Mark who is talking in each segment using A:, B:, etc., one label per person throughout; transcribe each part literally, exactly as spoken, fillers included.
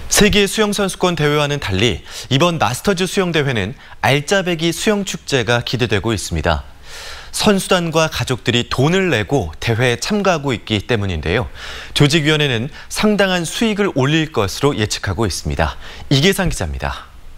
A: 세계 수영선수권 대회와는 달리 이번 마스터즈 수영대회는 알짜배기 수영축제가 기대되고 있습니다. 선수단과 가족들이 돈을 내고 대회에 참가하고 있기 때문인데요. 조직위원회는 상당한 수익을 올릴 것으로 예측하고 있습니다. 이계상 기자입니다.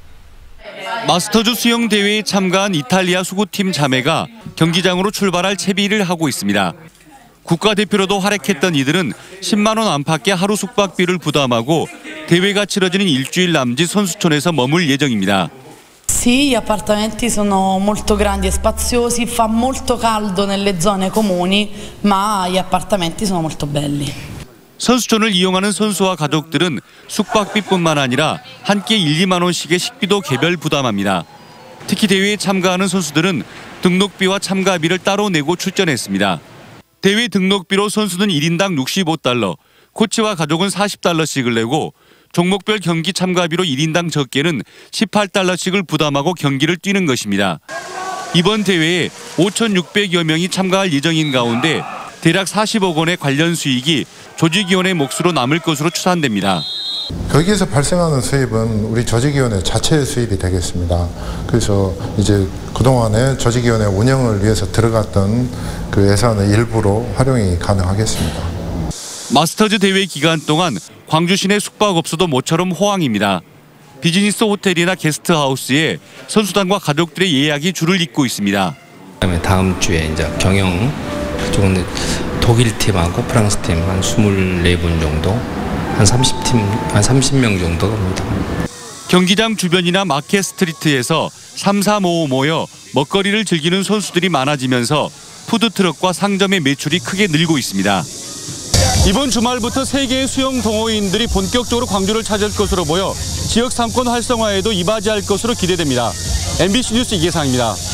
B: 마스터즈 수영대회에 참가한 이탈리아 수구팀 자매가 경기장으로 출발할 채비를 하고 있습니다. 국가대표로도 활약했던 이들은 십만 원 안팎의 하루 숙박비를 부담하고 대회가 치러지는 일주일 남짓 선수촌에서 머물 예정입니다.
C: Sì, gli appartamenti sono molto grandi e spaziosi, fa molto caldo nelle zone comuni, ma gli appartamenti sono molto belli.
B: 선수촌을 이용하는 선수와 가족들은 숙박비뿐만 아니라 한 끼 일, 이만 원씩의 식비도 개별 부담합니다. 특히 대회에 참가하는 선수들은 등록비와 참가비를 따로 내고 출전했습니다. 대회 등록비로 선수는 일 인당 육십오 달러, 코치와 가족은 사십 달러씩을 내고 종목별 경기 참가비로 일 인당 적게는 십팔 달러씩을 부담하고 경기를 뛰는 것입니다. 이번 대회에 오천육백여 명이 참가할 예정인 가운데 대략 사십억 원의 관련 수익이 조직위원회 몫으로 남을 것으로 추산됩니다.
D: 거기에서 발생하는 수입은 우리 조직위원회 자체의 수입이 되겠습니다. 그래서 이제 그동안에 조직위원회 운영을 위해서 들어갔던 그 예산의 일부로 활용이 가능하겠습니다.
B: 마스터즈 대회 기간 동안 광주 시내 숙박업소도 모처럼 호황입니다. 비즈니스 호텔이나 게스트하우스에 선수단과 가족들의 예약이 줄을 잇고 있습니다.
E: 그다음에 다음 주에 이제 경영 그쪽은 독일 팀하고 프랑스 팀 한 이십사 분 정도, 한 삼십 팀, 한 삼십 명 정도 갑니다.
B: 경기장 주변이나 마켓 스트리트에서 삼삼오오 모여 먹거리를 즐기는 선수들이 많아지면서 푸드트럭과 상점의 매출이 크게 늘고 있습니다. 이번 주말부터 세계의 수영 동호인들이 본격적으로 광주를 찾을 것으로 보여 지역 상권 활성화에도 이바지할 것으로 기대됩니다. 엠비씨 뉴스 이계상입니다.